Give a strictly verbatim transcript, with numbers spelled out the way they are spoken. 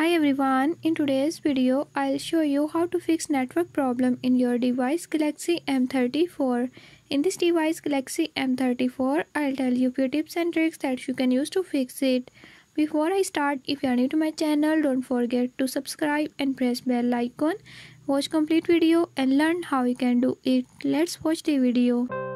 Hi everyone, in today's video I'll show you how to fix network problem in your device Galaxy M thirty-four. In this device Galaxy M thirty-four, I'll tell you few tips and tricks that you can use to fix it. Before I start, if you are new to my channel, don't forget to subscribe and press bell icon. Watch complete video and learn how you can do it. Let's watch the video.